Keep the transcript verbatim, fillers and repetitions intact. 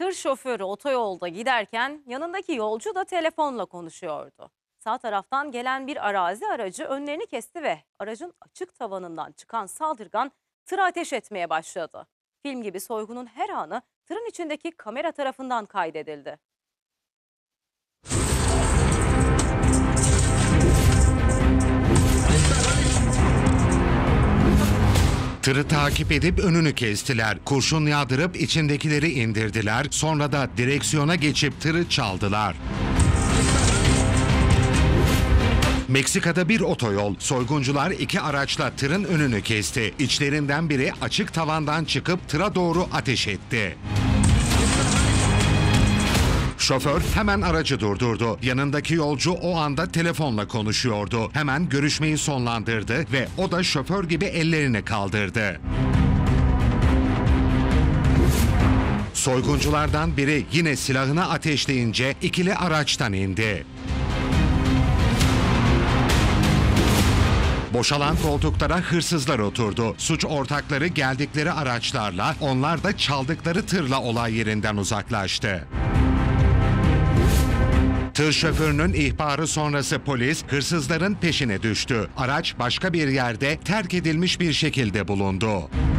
Tır şoförü otoyolda giderken yanındaki yolcu da telefonla konuşuyordu. Sağ taraftan gelen bir arazi aracı önlerini kesti ve aracın açık tavanından çıkan saldırgan tıra ateş etmeye başladı. Film gibi soygunun her anı tırın içindeki kamera tarafından kaydedildi. Tırı takip edip önünü kestiler. Kurşun yağdırıp içindekileri indirdiler. Sonra da direksiyona geçip tırı çaldılar. Meksika'da bir otoyol. Soyguncular iki araçla tırın önünü kesti. İçlerinden biri açık tavandan çıkıp tıra doğru ateş etti. Şoför hemen aracı durdurdu. Yanındaki yolcu o anda telefonla konuşuyordu. Hemen görüşmeyi sonlandırdı ve o da şoför gibi ellerini kaldırdı. Soygunculardan biri yine silahını ateşleyince ikili araçtan indi. Boşalan koltuklara hırsızlar oturdu. Suç ortakları geldikleri araçlarla, onlar da çaldıkları tırla olay yerinden uzaklaştı. Tır şoförünün ihbarı sonrası polis hırsızların peşine düştü. Araç başka bir yerde terk edilmiş bir şekilde bulundu.